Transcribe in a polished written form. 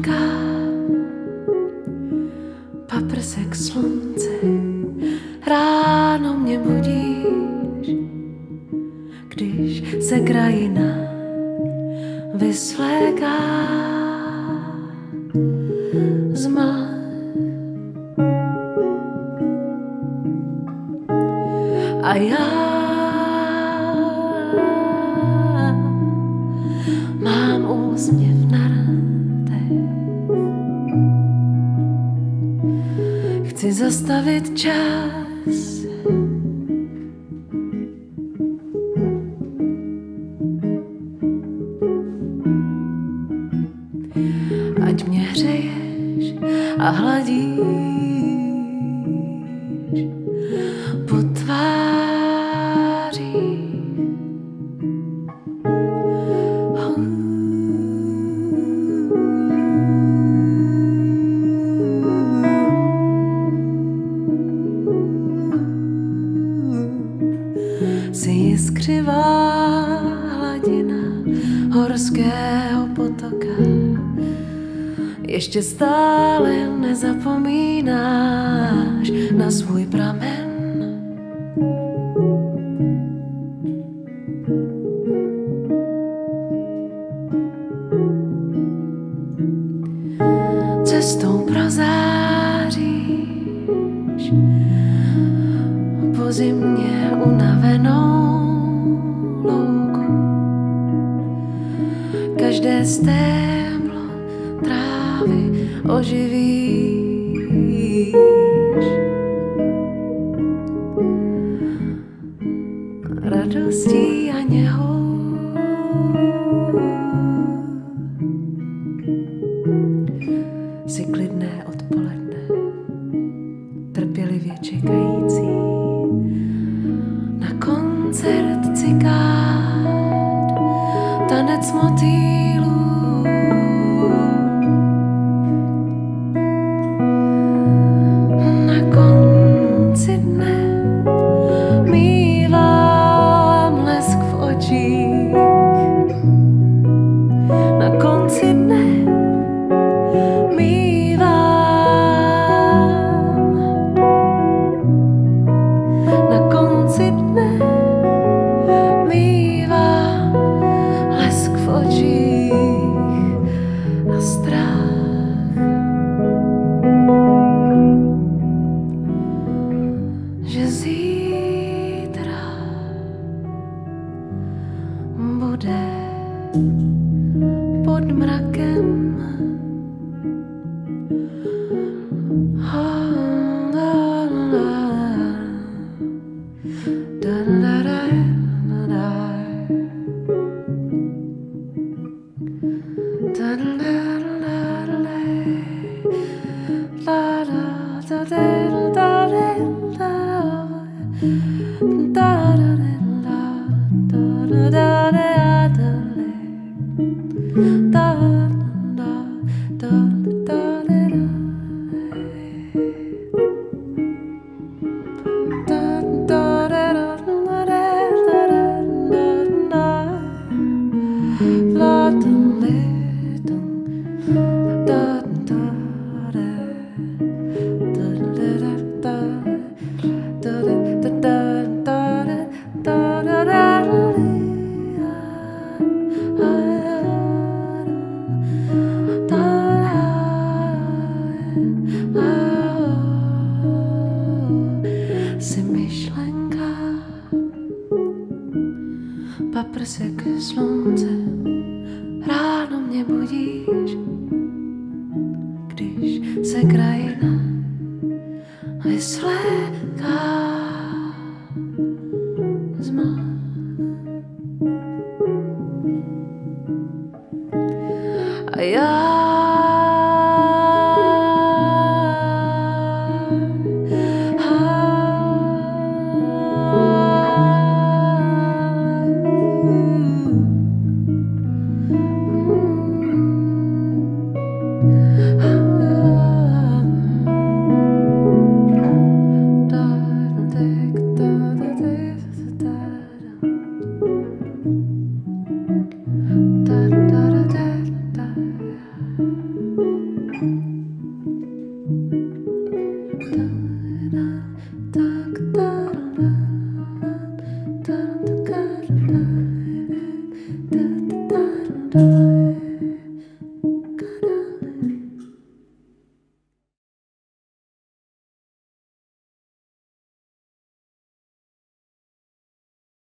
myšlenka, paprsek slunce, ráno mě budíš, když se krajina vysvléká z mlh. A já mám úsměv na rtech. Chci zastavit čas. Ať mě hřeješ a hladíš po tváři. Si jiskřivá hladina horského potoka. Ještě stále nezapomínáš na svůj pramen. Cestou prozáříš po zimě unavenou louku. Každé stéblo trávy oživíš. Radostí a něhou. Si klidné odpoledne, trpělivě čekající na koncert cikád, tanec motýlů. Na konci dne mívám lesk v očích. Na konci dne pod mrakem. Si myšlenka, paprsek slunce, ráno mě budíš, když se krajina vysvléká z mlh. A já da.